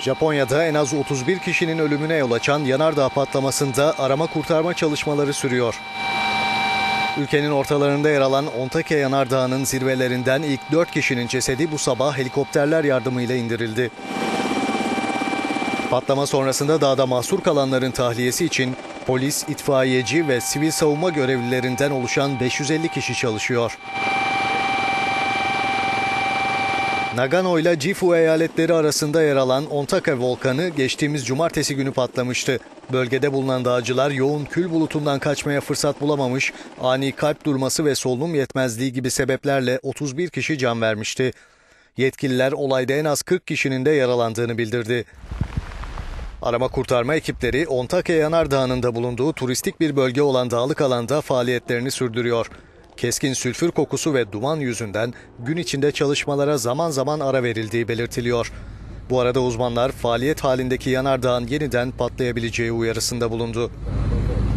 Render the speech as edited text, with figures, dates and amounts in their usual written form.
Japonya'da en az 31 kişinin ölümüne yol açan yanardağ patlamasında arama kurtarma çalışmaları sürüyor. Ülkenin ortalarında yer alan Ontake Yanardağı'nın zirvelerinden ilk 4 kişinin cesedi bu sabah helikopterler yardımıyla indirildi. Patlama sonrasında dağda mahsur kalanların tahliyesi için polis, itfaiyeci ve sivil savunma görevlilerinden oluşan 550 kişi çalışıyor. Nagano ile Gifu eyaletleri arasında yer alan Ontake volkanı geçtiğimiz cumartesi günü patlamıştı. Bölgede bulunan dağcılar yoğun kül bulutundan kaçmaya fırsat bulamamış, ani kalp durması ve solunum yetmezliği gibi sebeplerle 31 kişi can vermişti. Yetkililer olayda en az 40 kişinin de yaralandığını bildirdi. Arama kurtarma ekipleri Ontake Yanardağı'nın da bulunduğu turistik bir bölge olan dağlık alanda faaliyetlerini sürdürüyor. Keskin sülfür kokusu ve duman yüzünden gün içinde çalışmalara zaman zaman ara verildiği belirtiliyor. Bu arada uzmanlar faaliyet halindeki yanardağın yeniden patlayabileceği uyarısında bulundu.